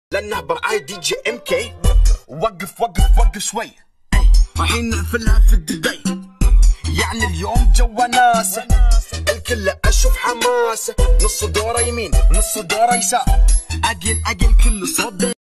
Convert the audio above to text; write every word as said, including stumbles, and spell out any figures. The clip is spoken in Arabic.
لانه برعاية دي جي ام كي. وقف وقف وقف شوي، رايحين نحفلها في دبي. يعني اليوم جوا ناس الكل اشوف حماس، نص دوره يمين نص دوره يسار، اقل اقل كل صوت